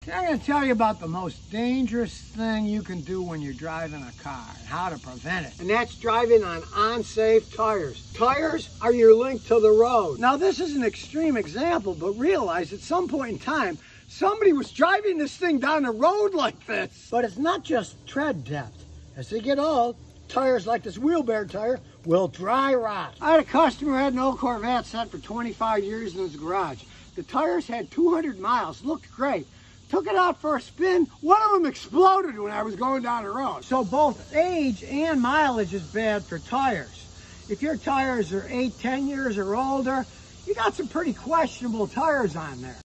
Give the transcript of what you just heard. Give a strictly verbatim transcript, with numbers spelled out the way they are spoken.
I'm going to tell you about the most dangerous thing you can do when you're driving a car and how to prevent it. And that's driving on unsafe tires. Tires are your link to the road. Now, this is an extreme example, but realize at some point in time, somebody was driving this thing down the road like this. But it's not just tread depth. As they get old, tires like this wheel bear tire will dry rot. I had a customer who had an old Corvette set for twenty-five years in his garage. The tires had two hundred miles, looked great. Took it out for a spin, one of them exploded when I was going down the road. So both age and mileage is bad for tires. If your tires are eight, ten years or older, you got some pretty questionable tires on there.